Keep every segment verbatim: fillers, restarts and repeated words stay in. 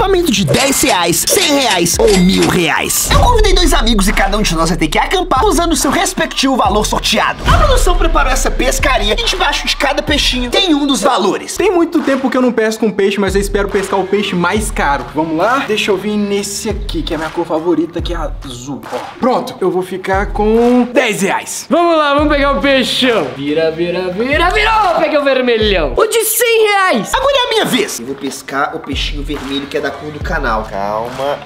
acampamento de dez reais, cem reais ou mil reais. Eu convidei dois amigos e cada um de nós vai ter que acampar usando o seu respectivo valor sorteado. A produção preparou essa pescaria e debaixo de cada peixinho tem um dos valores. Tem muito tempo que eu não pesco um peixe, mas eu espero pescar o peixe mais caro. Vamos lá? Deixa eu vir nesse aqui, que é a minha cor favorita, que é azul. Ó, pronto, eu vou ficar com dez reais. Vamos lá, vamos pegar o peixão. Vira, vira, vira, virou! Peguei o vermelhão. O de cem reais. Agora é a minha vez. Eu vou pescar o peixinho vermelho que é da cor do canal. Calma.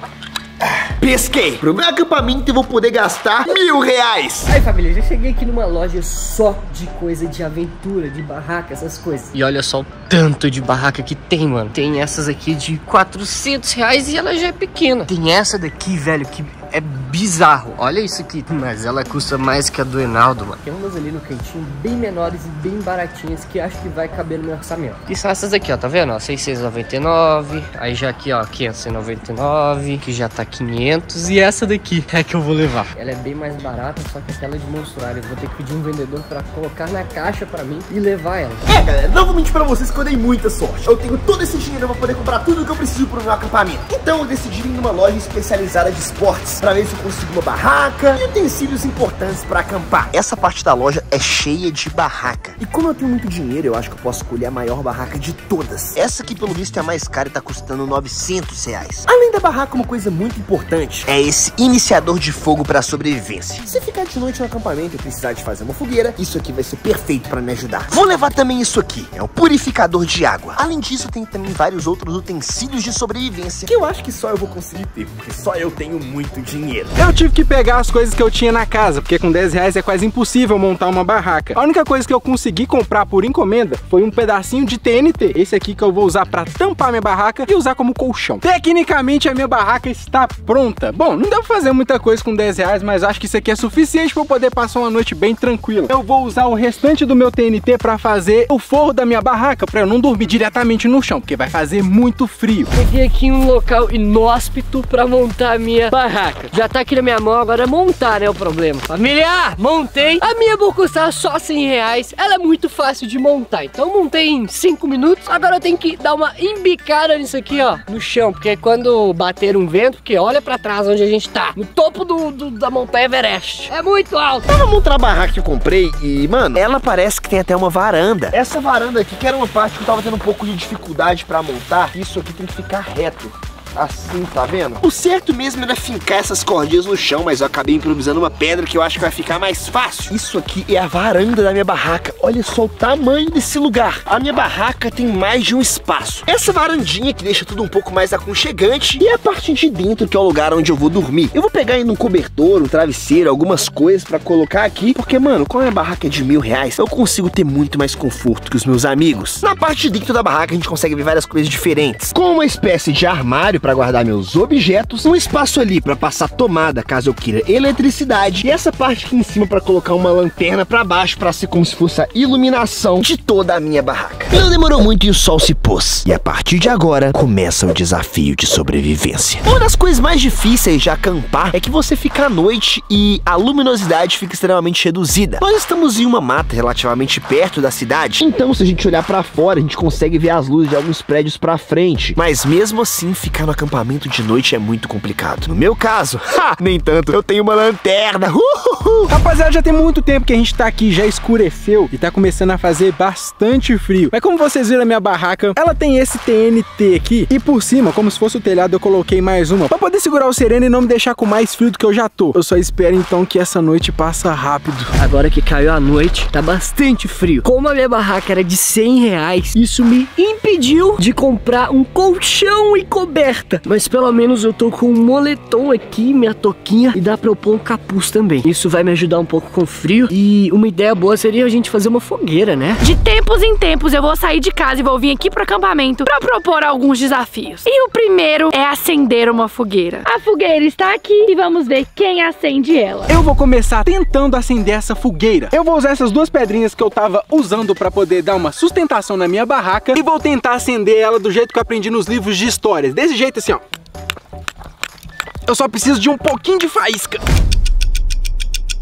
Pesquei. Pro meu acampamento eu vou poder gastar mil reais. Aí, família, já cheguei aqui numa loja só de coisa de aventura, de barraca, essas coisas. E olha só o tanto de barraca que tem, mano. Tem essas aqui de quatrocentos reais e ela já é pequena. Tem essa daqui, velho, que é bizarro. Olha isso aqui. Mas ela custa mais que a do Enaldo, mano. Tem umas ali no cantinho bem menores e bem baratinhas que acho que vai caber no meu orçamento. E são essas aqui, ó, tá vendo? Ó, seiscentos e noventa e nove. Aí já aqui, ó, quinhentos e noventa e nove. Que já tá quinhentos. E essa daqui é que eu vou levar. Ela é bem mais barata, só que aquela é de monstruário. Eu vou ter que pedir um vendedor pra colocar na caixa pra mim e levar ela. É, galera, não vou mentir pra vocês que eu dei muita sorte. Eu tenho todo esse dinheiro pra poder comprar tudo que eu preciso pro meu acampamento. Então eu decidi ir numa loja especializada de esportes pra ver se eu consigo uma barraca e utensílios importantes pra acampar. Essa parte da loja é cheia de barraca. E como eu tenho muito dinheiro, eu acho que eu posso escolher a maior barraca de todas. Essa aqui, pelo visto, é a mais cara e tá custando novecentos reais. Além da barraca, uma coisa muito importante é esse iniciador de fogo pra sobrevivência. Se ficar de noite no acampamento e precisar de fazer uma fogueira, isso aqui vai ser perfeito pra me ajudar. Vou levar também isso aqui, é um purificador de água. Além disso, tem também vários outros utensílios de sobrevivência que eu acho que só eu vou conseguir ter, porque só eu tenho muito dinheiro. Eu tive que pegar as coisas que eu tinha na casa, porque com dez reais é quase impossível montar uma barraca. A única coisa que eu consegui comprar por encomenda foi um pedacinho de T N T. Esse aqui que eu vou usar pra tampar minha barraca e usar como colchão. Tecnicamente a minha barraca está pronta. Bom, não dá pra fazer muita coisa com dez reais, mas acho que isso aqui é suficiente pra eu poder passar uma noite bem tranquila. Eu vou usar o restante do meu T N T pra fazer o forro da minha barraca, pra eu não dormir diretamente no chão, porque vai fazer muito frio. Peguei aqui um local inóspito pra montar a minha barraca. Já tá aqui na minha mão, agora é montar, né, o problema. Família, montei. A minha vou custar só cem reais. Ela é muito fácil de montar, então montei em cinco minutos. Agora eu tenho que dar uma embicada nisso aqui, ó, no chão, porque quando bater um vento, porque olha pra trás onde a gente tá, no topo do, do, da montanha Everest. É muito alto. Eu vou montar a barraca que eu comprei e, mano, ela parece que tem até uma varanda. Essa varanda aqui, que era uma parte que eu tava tendo um pouco de dificuldade pra montar, isso aqui tem que ficar reto. Assim, tá vendo? O certo mesmo era fincar essas cordinhas no chão, mas eu acabei improvisando uma pedra que eu acho que vai ficar mais fácil. Isso aqui é a varanda da minha barraca. Olha só o tamanho desse lugar. A minha barraca tem mais de um espaço. Essa varandinha que deixa tudo um pouco mais aconchegante e a parte de dentro que é o lugar onde eu vou dormir. Eu vou pegar ainda um cobertor, um travesseiro, algumas coisas pra colocar aqui, porque, mano, como a minha barraca é de mil reais, eu consigo ter muito mais conforto que os meus amigos. Na parte de dentro da barraca a gente consegue ver várias coisas diferentes, como uma espécie de armário para guardar meus objetos, um espaço ali para passar tomada caso eu queira eletricidade e essa parte aqui em cima para colocar uma lanterna para baixo para ser como se fosse a iluminação de toda a minha barraca. Não demorou muito e o sol se pôs e a partir de agora começa o desafio de sobrevivência. Uma das coisas mais difíceis de acampar é que você fica à noite e a luminosidade fica extremamente reduzida. Nós estamos em uma mata relativamente perto da cidade, então se a gente olhar para fora a gente consegue ver as luzes de alguns prédios para frente, mas mesmo assim ficar no acampamento de noite é muito complicado. No meu caso, ha, nem tanto, eu tenho uma lanterna. Uhuhu. Rapaziada, já tem muito tempo que a gente tá aqui, já escureceu e tá começando a fazer bastante frio. Mas como vocês viram a minha barraca, ela tem esse T N T aqui e por cima, como se fosse o telhado, eu coloquei mais uma pra poder segurar o sereno e não me deixar com mais frio do que eu já tô. Eu só espero então que essa noite passa rápido. Agora que caiu a noite, tá bastante frio. Como a minha barraca era de cem reais, isso me impediu de comprar um colchão e coberta. Mas pelo menos eu tô com um moletom aqui, minha touquinha, e dá pra eu pôr um capuz também. Isso vai me ajudar um pouco com o frio. E uma ideia boa seria a gente fazer uma fogueira, né? De tempos em tempos eu vou sair de casa e vou vir aqui pro acampamento pra propor alguns desafios. E o primeiro é acender uma fogueira. A fogueira está aqui e vamos ver quem acende ela. Eu vou começar tentando acender essa fogueira. Eu vou usar essas duas pedrinhas que eu tava usando pra poder dar uma sustentação na minha barraca e vou tentar acender ela do jeito que eu aprendi nos livros de histórias. Desse jeito assim, ó. Eu só preciso de um pouquinho de faísca.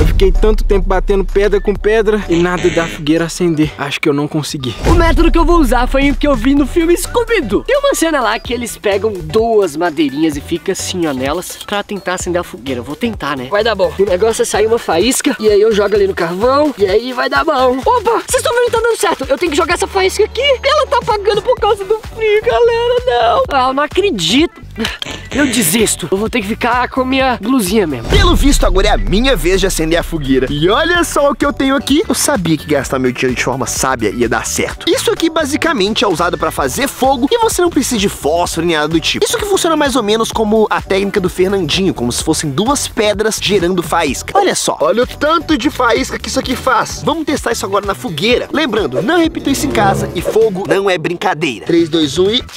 Eu fiquei tanto tempo batendo pedra com pedra e nada da fogueira acender. Acho que eu não consegui. O método que eu vou usar foi o que eu vi no filme Scooby-Doo. Tem uma cena lá que eles pegam duas madeirinhas e ficam assim, ó, nelas pra tentar acender a fogueira. Eu vou tentar, né? Vai dar bom. O negócio é sair uma faísca e aí eu jogo ali no carvão e aí vai dar bom. Opa, vocês estão vendo que tá dando certo. Eu tenho que jogar essa faísca aqui. Ela tá apagando por causa do frio, galera. Não. Ah, eu não acredito. Eu desisto. Eu vou ter que ficar com a minha blusinha mesmo. Pelo visto, agora é a minha vez de acender a fogueira. E olha só o que eu tenho aqui. Eu sabia que gastar meu dinheiro de forma sábia ia dar certo. Isso aqui basicamente é usado pra fazer fogo e você não precisa de fósforo nem nada do tipo. Isso aqui funciona mais ou menos como a técnica do Fernandinho, como se fossem duas pedras gerando faísca. Olha só, olha o tanto de faísca que isso aqui faz. Vamos testar isso agora na fogueira. Lembrando, não repita isso em casa e fogo não é brincadeira. três, dois, um e...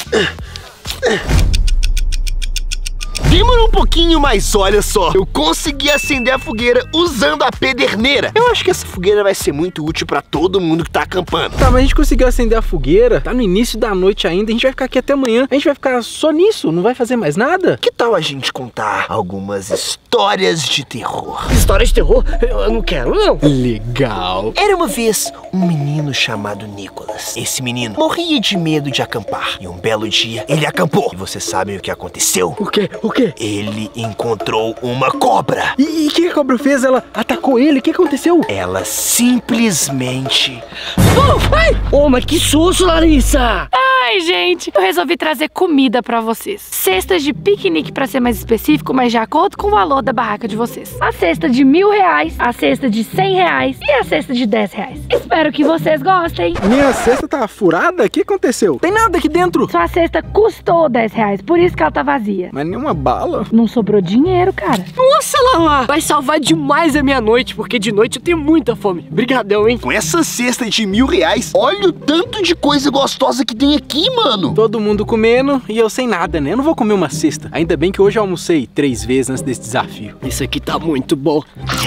Demorou um pouquinho, mas olha só, eu consegui acender a fogueira usando a pederneira. Eu acho que essa fogueira vai ser muito útil pra todo mundo que tá acampando. Tá, mas a gente conseguiu acender a fogueira, tá no início da noite ainda, a gente vai ficar aqui até amanhã. A gente vai ficar só nisso, não vai fazer mais nada? Que tal a gente contar algumas histórias de terror? História de terror? Eu não quero, não. Legal. Era uma vez um menino chamado Nicholas. Esse menino morria de medo de acampar. E um belo dia, ele acampou. E vocês sabem o que aconteceu? O quê? O quê? Ele encontrou uma cobra. E o que a cobra fez? Ela atacou ele? O que aconteceu? Ela simplesmente... Oh, ai! Oh, mas que susto, Larissa! Ai, gente, eu resolvi trazer comida pra vocês. Cestas de piquenique, pra ser mais específico, mas de acordo com o valor da barraca de vocês. A cesta de mil reais, a cesta de cem reais e a cesta de dez reais. Espero que vocês gostem. Minha cesta tá furada? O que aconteceu? Tem nada aqui dentro. Sua cesta custou dez reais, por isso que ela tá vazia. Mas nenhuma bala. Não sobrou dinheiro, cara. Nossa, Lala, vai salvar demais a minha noite, porque de noite eu tenho muita fome. Brigadão, hein? Com essa cesta de mil reais, olha o tanto de coisa gostosa que tem aqui, mano. Todo mundo comendo e eu sem nada, né? Eu não vou comer uma cesta. Ainda bem que hoje eu almocei três vezes antes desse desafio. Isso aqui tá muito bom.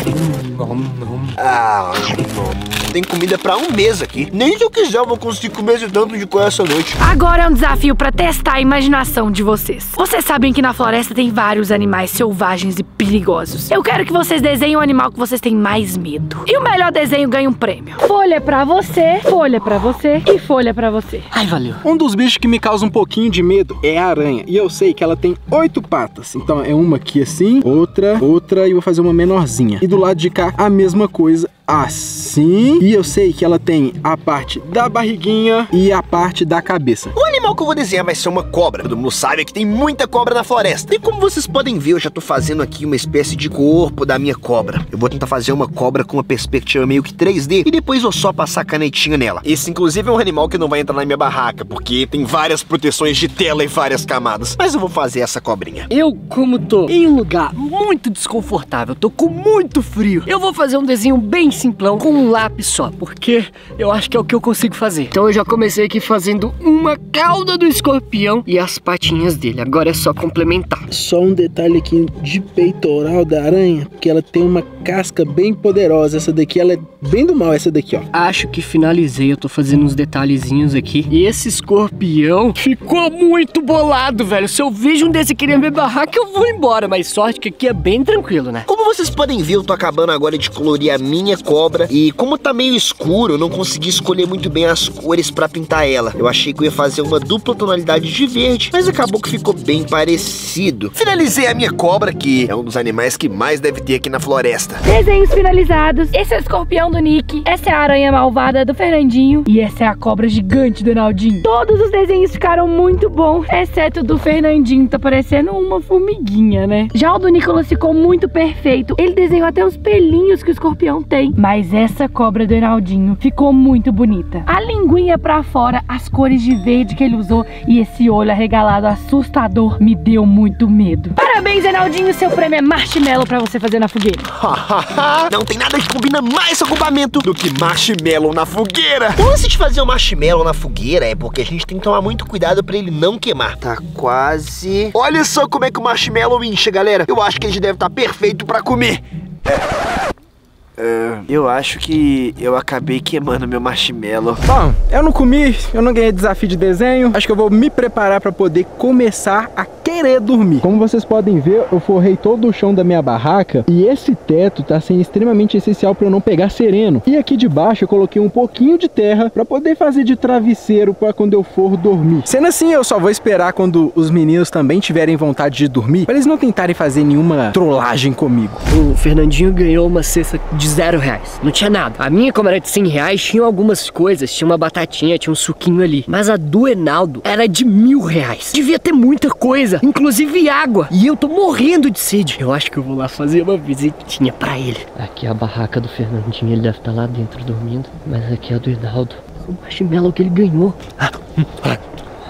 Ah, não. Tem comida pra um mês aqui. Nem se eu quiser eu vou conseguir comer esse tanto de coisa essa noite. Agora é um desafio pra testar a imaginação de vocês. Vocês sabem que na floresta tem vários animais selvagens e perigosos. Eu quero que vocês desenhem o animal que vocês têm mais medo. E o melhor desenho ganha um prêmio. Folha pra você, folha pra você e folha pra você. Ai, valeu. Um dos bichos que me causa um pouquinho de medo é a aranha. E eu sei que ela tem oito patas. Então é uma aqui assim, outra, outra e vou fazer uma menorzinha. E do lado de cá a mesma coisa, assim. E eu sei que ela tem a parte da barriguinha e a parte da cabeça. O animal que eu vou desenhar vai ser uma cobra. Todo mundo sabe que tem muita cobra na floresta. E como vocês podem ver, eu já tô fazendo aqui uma espécie de corpo da minha cobra. Eu vou tentar fazer uma cobra com uma perspectiva meio que três D e depois vou só passar canetinha nela. Esse inclusive é um animal que não vai entrar na minha barraca, porque tem várias proteções de tela e várias camadas. Mas eu vou fazer essa cobrinha. Eu, como tô em um lugar muito desconfortável, tô com muito frio, eu vou fazer um desenho bem simplão com um lápis só, porque eu acho que é o que eu consigo fazer. Então eu já comecei aqui fazendo uma cauda do escorpião e as patinhas dele. Agora é só complementar. Só um detalhe aqui de peitoral da aranha, porque ela tem uma casca bem poderosa. Essa daqui, ela é bem do mal, essa daqui, ó. Acho que finalizei, eu tô fazendo uns detalhezinhos aqui. E esse escorpião ficou muito bolado, velho. Se eu vejo um desse aqui na minha barraca, eu vou embora. Mas sorte que aqui é bem tranquilo, né? Como vocês podem ver, eu tô acabando agora de colorir a minha cobra. E como tá meio escuro, eu não consegui escolher muito bem as cores pra pintar ela. Eu achei que eu ia fazer uma dupla tonalidade de verde, mas acabou que ficou bem parecido. Finalizei a minha cobra, que é um dos animais que mais deve ter aqui na floresta. Desenhos finalizados. Esse é o escorpião do Nick. Essa é a aranha malvada do Fernandinho. E essa é a cobra gigante do Naldinho. Todos os desenhos ficaram muito bons, exceto o do Fernandinho. Tá parecendo uma formiguinha, né? Já o do Nicholas ficou muito perfeito. Ele desenhou até os pelinhos que o escorpião tem. Mas essa cobra do Naldinho ficou muito bonita. A linguinha pra fora, as cores de verde que ele usou e esse olho arregalado assustador me deu muito medo. Parabéns, Reinaldinho. Seu prêmio é marshmallow pra você fazer na fogueira. Não tem nada que combina mais acampamento do que marshmallow na fogueira. O lance de fazer o marshmallow na fogueira é porque a gente tem que tomar muito cuidado pra ele não queimar. Tá quase... Olha só como é que o marshmallow incha, galera. Eu acho que ele já deve estar perfeito pra comer. É... Uh, eu acho que eu acabei queimando meu marshmallow. Bom, eu não comi, eu não ganhei desafio de desenho. Acho que eu vou me preparar pra poder começar a queimar querer dormir. Como vocês podem ver, eu forrei todo o chão da minha barraca e esse teto tá sendo extremamente essencial para eu não pegar sereno. E aqui de baixo eu coloquei um pouquinho de terra para poder fazer de travesseiro para quando eu for dormir. Sendo assim, eu só vou esperar quando os meninos também tiverem vontade de dormir, para eles não tentarem fazer nenhuma trollagem comigo. O Fernandinho ganhou uma cesta de zero reais. Não tinha nada. A minha, como era de cem reais, tinha algumas coisas. Tinha uma batatinha, tinha um suquinho ali. Mas a do Enaldo era de mil reais. Devia ter muita coisa, inclusive água. E eu tô morrendo de sede. Eu acho que eu vou lá fazer uma visitinha pra ele. Aqui é a barraca do Fernandinho. Ele deve estar lá dentro dormindo. Mas aqui é a do Enaldo. O marshmallow que ele ganhou. Ah, ah.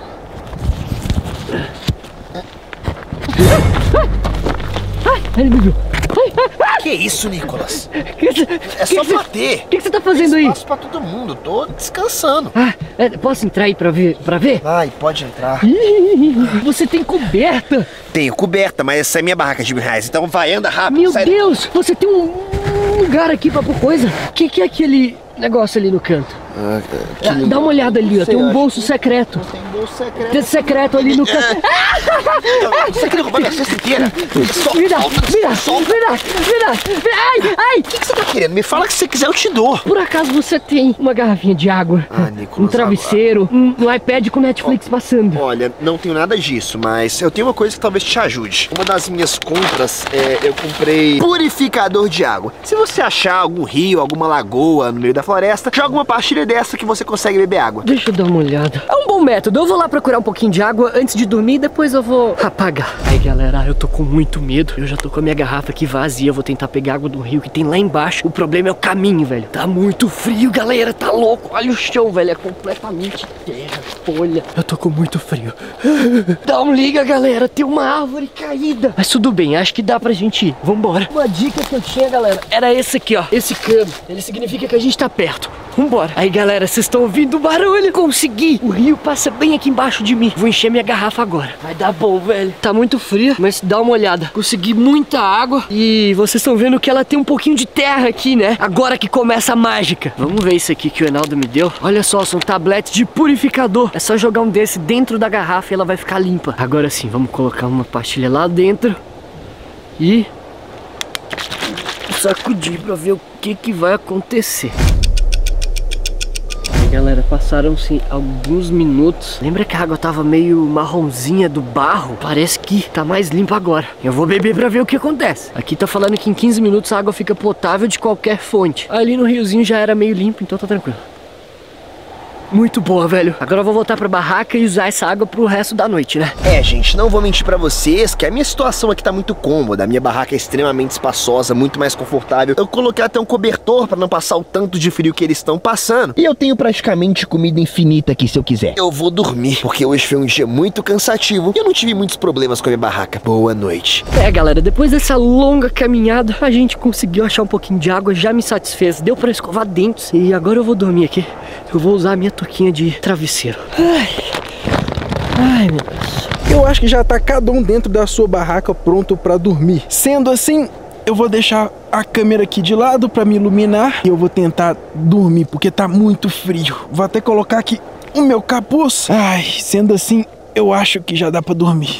Ai, ele me viu. Ai, ai, ai. Que isso, Nicolas? Que que é só que bater. O que, que você tá fazendo aí? Espaço pra todo mundo, tô descansando. Ah, é, posso entrar aí pra ver? Pra ver? Vai, pode entrar. Você tem coberta? Tenho coberta, mas essa é minha barraca de mil reais, então vai, anda rápido. Meu sai... Deus, você tem um lugar aqui pra pôr coisa? O que, que é aquele negócio ali no canto? Ah, ah, dá uma olhada ali, ó, tem um bolso secreto. Tem bolso secreto. Tem secreto ali no canto. Você queria roubar minha cesta inteira? Me dá, me dá, me dá, me dá. Ai, ai. O que, que você tá querendo? Me fala que se você quiser eu te dou. Por acaso você tem uma garrafinha de água, ah, Nicolas, um travesseiro, um, um iPad com Netflix oh, passando? Olha, não tenho nada disso, mas eu tenho uma coisa que talvez te ajude. Uma das minhas compras, é, eu comprei purificador de água. Se você achar algum rio, alguma lagoa no meio da floresta, joga uma pastilha dessa que você consegue beber água. Deixa eu dar uma olhada. É um bom método. Eu vou lá procurar um pouquinho de água antes de dormir e depois eu vou apagar. Aí, galera, eu tô com muito medo. Eu já tô com a minha garrafa aqui vazia. Eu vou tentar pegar água do rio que tem lá embaixo. O problema é o caminho, velho. Tá muito frio, galera. Tá louco. Olha o chão, velho. É completamente terra, folha. Eu tô com muito frio. Dá um liga, galera. Tem uma árvore caída. Mas tudo bem. Acho que dá pra gente ir. Vambora. Uma dica que eu tinha, galera, era esse aqui, ó. Esse cano. Ele significa que a gente tá perto. Vambora. Aí, galera, vocês estão ouvindo o barulho? Consegui. O rio passa bem aqui embaixo de mim. Vou encher minha garrafa agora. Vai dar bom, velho. Tá muito frio, mas dá uma olhada. Consegui muita água e vocês estão vendo que ela tem um pouquinho de terra aqui, né? Agora que começa a mágica. Vamos ver isso aqui que o Enaldo me deu. Olha só, são tabletes de purificador. É só jogar um desse dentro da garrafa e ela vai ficar limpa. Agora sim, vamos colocar uma pastilha lá dentro e sacudir pra ver o que que vai acontecer. Galera, passaram-se alguns minutos. Lembra que a água tava meio marronzinha do barro? Parece que tá mais limpa agora. Eu vou beber pra ver o que acontece. Aqui tá falando que em quinze minutos a água fica potável de qualquer fonte. Ali no riozinho já era meio limpo, então tá tranquilo. Muito boa, velho. Agora eu vou voltar pra barraca e usar essa água pro resto da noite, né? É, gente, não vou mentir pra vocês que a minha situação aqui tá muito cômoda. A minha barraca é extremamente espaçosa, muito mais confortável. Eu coloquei até um cobertor pra não passar o tanto de frio que eles estão passando. E eu tenho praticamente comida infinita aqui se eu quiser. Eu vou dormir, porque hoje foi um dia muito cansativo e eu não tive muitos problemas com a minha barraca. Boa noite. É, galera, depois dessa longa caminhada, a gente conseguiu achar um pouquinho de água, já me satisfez. Deu pra escovar dentes e agora eu vou dormir aqui. Eu vou usar a minha toquinha de travesseiro. Ai, ai, meu Deus. Eu acho que já tá cada um dentro da sua barraca pronto pra dormir. Sendo assim, eu vou deixar a câmera aqui de lado pra me iluminar e eu vou tentar dormir porque tá muito frio. Vou até colocar aqui o meu capuz. Ai, sendo assim, eu acho que já dá pra dormir.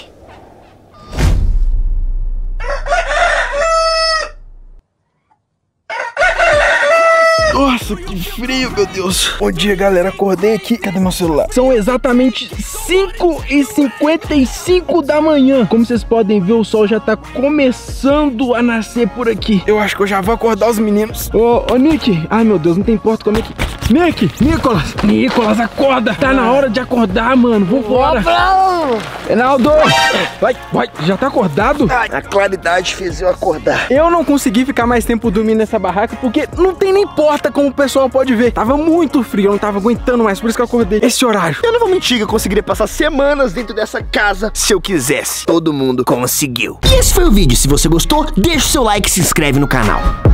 Nossa, que frio, meu Deus. Bom dia, galera. Acordei aqui. Cadê meu celular? São exatamente cinco e cinquenta e cinco da manhã. Como vocês podem ver, o sol já tá começando a nascer por aqui. Eu acho que eu já vou acordar os meninos. Ô, ô, Nick. Ai, meu Deus, não tem porta. Como é que... Nick, Nicolas. Nicolas, acorda. Tá na hora de acordar, mano. Vambora. Enaldo. Vai, vai. Já tá acordado? Ai, a claridade fez eu acordar. Eu não consegui ficar mais tempo dormindo nessa barraca porque não tem nem porta, como o pessoal pode ver. Tava muito frio, eu não tava aguentando mais, por isso que eu acordei esse horário. Eu não vou mentir que eu conseguiria passar semanas dentro dessa casa se eu quisesse. Todo mundo conseguiu. E esse foi o vídeo. Se você gostou, deixa o seu like e se inscreve no canal.